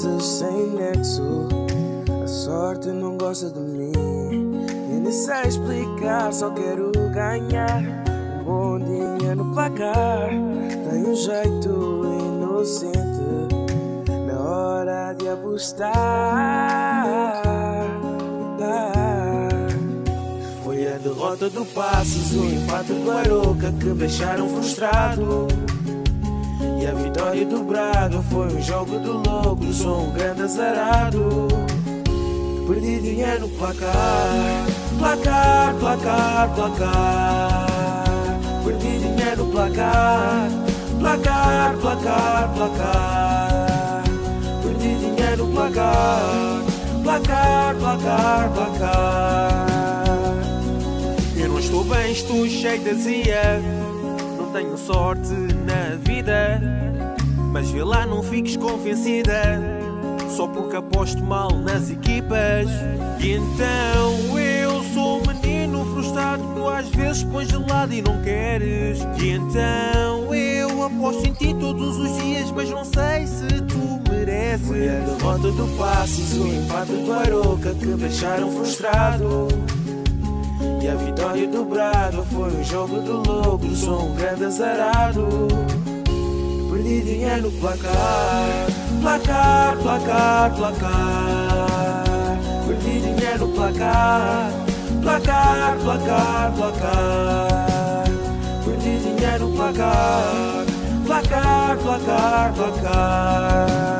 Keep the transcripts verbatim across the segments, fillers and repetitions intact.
coisas sem nexo. A sorte não gosta de mim. Eu nem sei explicar, só quero ganhar um bom dinheiro no placar. Tenho um jeito inocente na hora de apostar. Foi a derrota do Passos, o empate do Aroca que me deixaram frustrado. E a vitória do Braga foi um jogo do louco, sou um grande azarado. Perdi dinheiro no placar, placar, placar, placar. Perdi dinheiro no placar, placar, placar, placar. Perdi dinheiro no placar, placar, placar, placar. Eu não estou bem, estou cheio de azia. Não tenho sorte na vida, mas vê lá, não fiques convencida só porque aposto mal nas equipas. E então eu sou um menino frustrado, tu às vezes pões gelado e não queres. E então eu aposto em ti todos os dias, mas não sei se tu mereces. Foi a derrota do Passos, o empate do Aroca que me deixaram frustrado. E a vitória do Braga foi um jogo do louco, sou um grande azarado. Perdi dinheiro no placar, placar, placar, placar. Perdi dinheiro no placar, placar, placar, placar. Perdi dinheiro no placar, placar, placar, placar.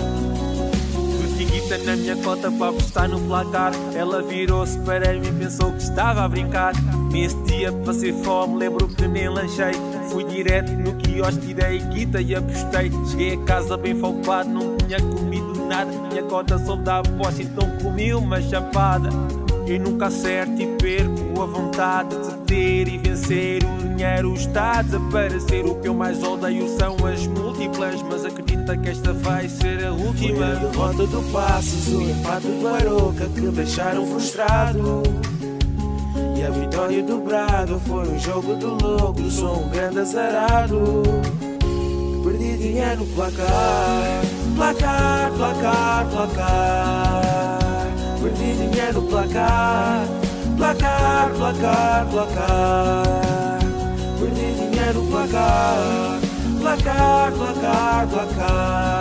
Guita na minha cota para apostar no placar. Ela virou-se para mim e pensou que estava a brincar. Nesse dia passei fome, lembro que nem lanchei. Fui direto no quiosque, tirei guita e apostei. Cheguei a casa bem falpado, não tinha comido nada. Minha cota só dá aposta, então comi uma chapada. Eu nunca acerto e perco a vontade de ter e vencer. O dinheiro está a desaparecer. O que eu mais odeio são as múltiplas, mas acredita que esta vai ser a última. Foi a derrota do Passos, o empate do Aroca que me deixaram frustrado. E a vitória do Braga foi um jogo do louco, sou um grande azarado. Perdi dinheiro no placar, placar, placar, placar. Perdi dinheiro no placar, placar, placar, placar. Perdi dinheiro no placar, placar, placar, placar.